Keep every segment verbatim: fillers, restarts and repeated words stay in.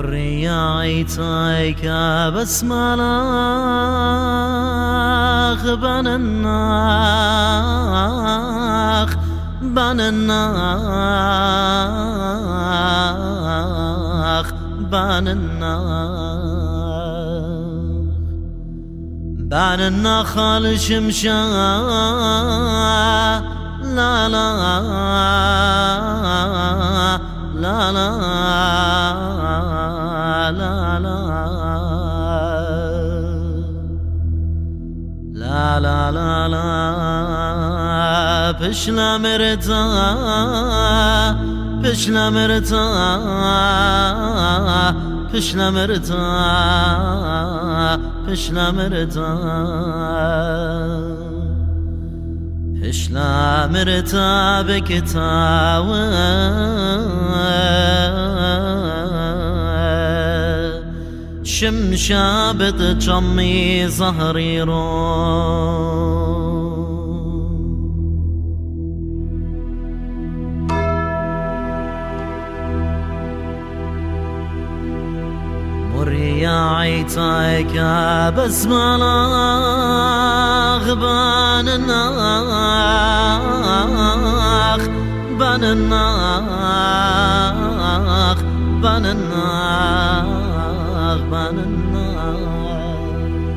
مريعيتك بسملاخ بن الناخ بن الناخ بن الناخ بن النخل شمشا لا لا لا لا لا لا لا لا لا لا بشلا مرتا بشلا مرتا بشلا مرتا بشلا مرتا بشلا مرتا بكتاوى شمشا بتجمي ظهريرو مريعيتك بسملاخ بن الناخ بن الناخ بن الناخ بن الناخ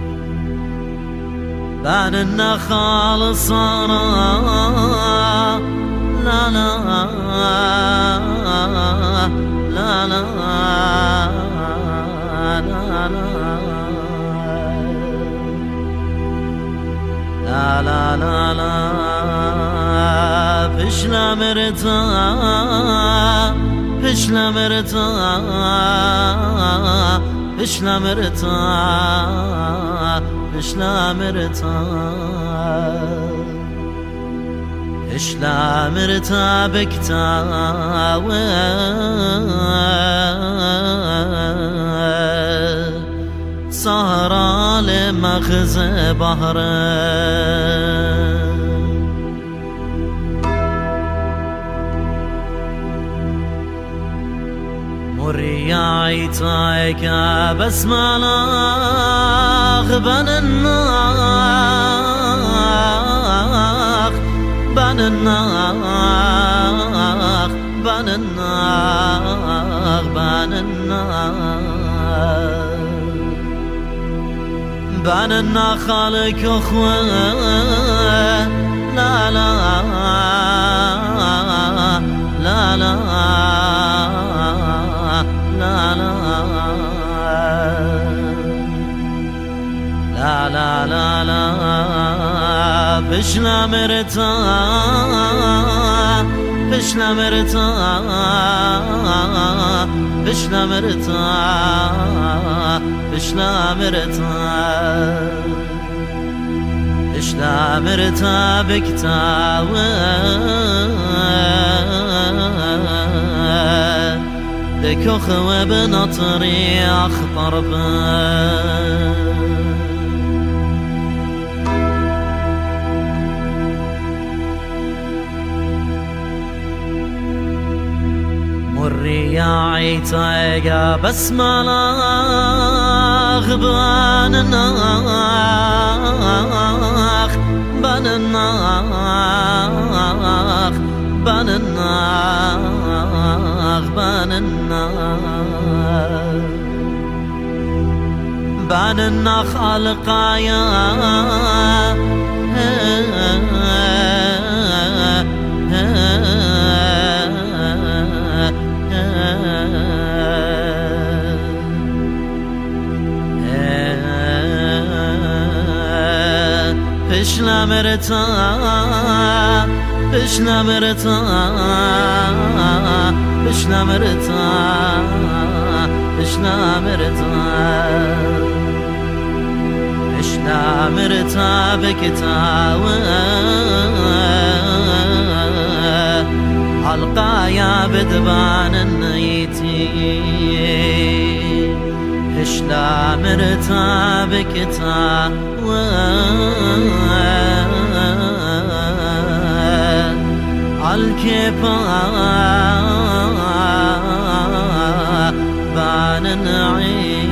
بن النخل صرا لا لا لا لا لا لا لا لا بشلا مرتا بشلا مرتا بشلا مرتا بشلا مرتا بشلا مرتا بكتاوى سهرة لمخز بحر مريعيتك بسملاخ بن الناخ بن الناخ بن الناخ بن الناخ بن النخل كخوة لا لا لا لا لا لا لا لا لا لا بشلا مرتا بشلا مرتا بشلا مرتا بشلا مرتا بشلا مرتا بكتاوى دكوخوة بنطري أخطر بان مريعيتك بسملاخ بن الناخ بن الناخ بن الناخ بن الناخ بن النخل قايا بشلا مرتا بشلا مرتا بشلا مرتا بشلا مرتا بشلا مرتا بكتاوى حلقايا بدبان النيتي بشلا مرتا بكتاوى الكفا بدبان النعيم